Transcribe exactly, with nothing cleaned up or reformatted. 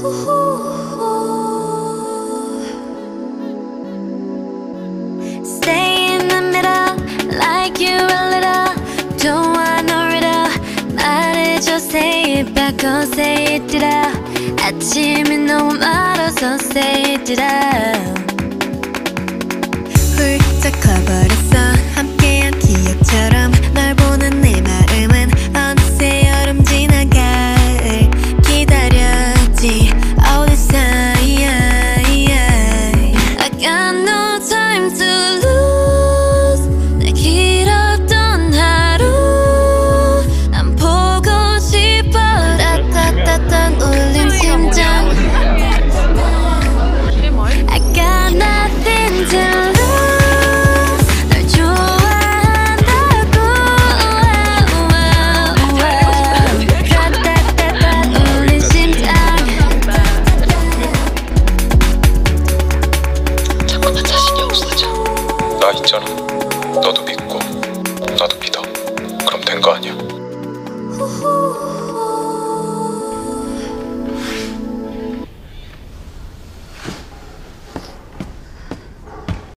Stay in the middle like you a little. Don't want no riddle. 말해줘, say it back or say it it out. 아침이 너무 멀어서 say it it out. 훌쩍 커버렸어 함께한 기억처럼. 널 보는 내 마음은 어느새 여름 지나갈 기다렸지. All this time I got no time to lose. 내 길었던 하루 난 보고 싶어. 따따따따 울린 심장. I got nothing to lose. 널 좋아한다고. 따따따따 울린 심장. 자꾸만 자신이 없어져. 나 있잖아. 너도 믿고 나도 믿어. 그럼 된 거 아니야?